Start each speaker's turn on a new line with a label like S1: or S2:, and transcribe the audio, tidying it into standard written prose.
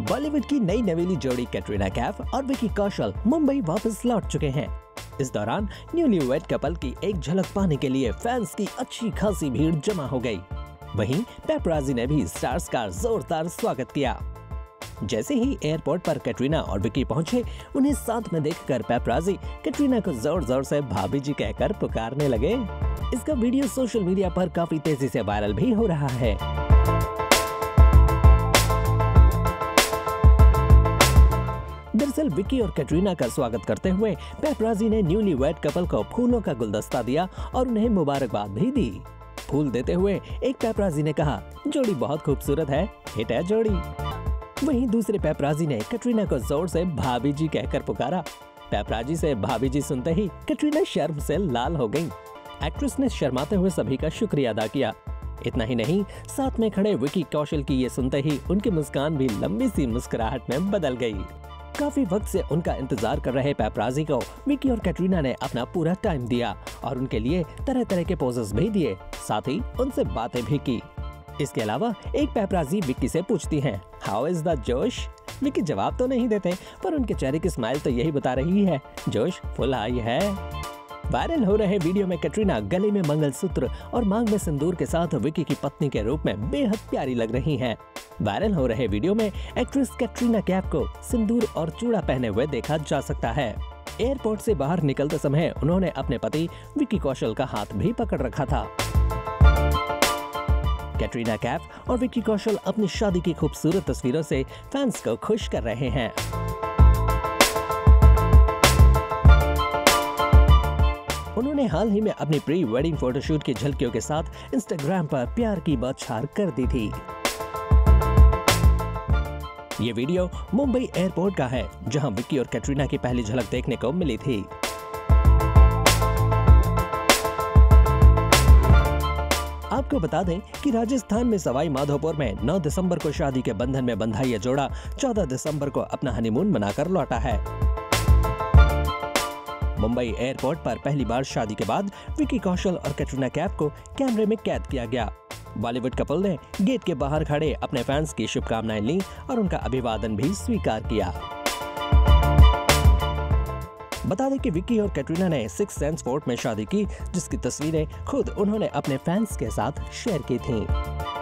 S1: बॉलीवुड की नई नवेली जोड़ी कैटरीना कैफ और विकी कौशल मुंबई वापस लौट चुके हैं। इस दौरान न्यूलीवैड कपल की एक झलक पाने के लिए फैंस की अच्छी खासी भीड़ जमा हो गई। वहीं पेपराजी ने भी स्टार्स का जोरदार स्वागत किया। जैसे ही एयरपोर्ट पर कैटरीना और विकी पहुंचे, उन्हें साथ में देखकर पेपराजी कैटरीना को जोर जोर से भाभी जी कहकर पुकारने लगे। इसका वीडियो सोशल मीडिया पर काफी तेजी से वायरल भी हो रहा है। दरअसल विकी और कैटरीना का स्वागत करते हुए पेपराजी ने न्यूलीवैड कपल को फूलों का गुलदस्ता दिया और उन्हें मुबारकबाद भी दी। फूल देते हुए एक पेपराजी ने कहा, जोड़ी बहुत खूबसूरत है, हिट है जोड़ी। वहीं दूसरे पेपराजी ने कैटरीना को जोर से भाभी जी कहकर पुकारा। पेपराजी से भाभी जी सुनते ही कैटरीना शर्म से लाल हो गईं। एक्ट्रेस ने शर्माते हुए सभी का शुक्रिया अदा किया। इतना ही नहीं, साथ में खड़े विकी कौशल की ये सुनते ही उनकी मुस्कान भी लंबी सी मुस्कुराहट में बदल गई। काफी वक्त से उनका इंतजार कर रहे पेपराजी को विकी और कैटरीना ने अपना पूरा टाइम दिया और उनके लिए तरह तरह के पोजेस भी दिए, साथ ही उनसे बातें भी की। इसके अलावा एक पेपराजी विक्की से पूछती हैं, हाउ इज द जोश? विक्की जवाब तो नहीं देते, पर उनके चेहरे की स्माइल तो यही बता रही है, जोश फुल हाई है। वायरल हो रहे वीडियो में कैटरीना गले में मंगलसूत्र और मांग में सिंदूर के साथ विक्की की पत्नी के रूप में बेहद प्यारी लग रही हैं। वायरल हो रहे वीडियो में एक्ट्रेस कैटरीना कैफ को सिंदूर और चूड़ा पहने हुए देखा जा सकता है। एयरपोर्ट से बाहर निकलते समय उन्होंने अपने पति विकी कौशल का हाथ भी पकड़ रखा था। कैटरीना कैफ और विकी कौशल अपनी शादी की खूबसूरत तस्वीरों से फैंस को खुश कर रहे हैं। उन्होंने हाल ही में अपनी प्री वेडिंग फोटोशूट की झलकियों के साथ इंस्टाग्राम पर प्यार की बौछार कर दी थी। ये वीडियो मुंबई एयरपोर्ट का है, जहां विक्की और कैटरीना की पहली झलक देखने को मिली थी। आपको बता दें कि राजस्थान में सवाई माधोपुर में 9 दिसंबर को शादी के बंधन में बंधा यह जोड़ा 14 दिसंबर को अपना हनीमून मनाकर लौटा है। मुंबई एयरपोर्ट पर पहली बार शादी के बाद विकी कौशल और कैटरीना कैफ को कैमरे में कैद किया गया। बॉलीवुड कपल ने गेट के बाहर खड़े अपने फैंस की शुभकामनाएं ली और उनका अभिवादन भी स्वीकार किया। बता दें कि विकी और कैटरीना ने सिक्स सेंस फोर्ट में शादी की, जिसकी तस्वीरें खुद उन्होंने अपने फैंस के साथ शेयर की थीं।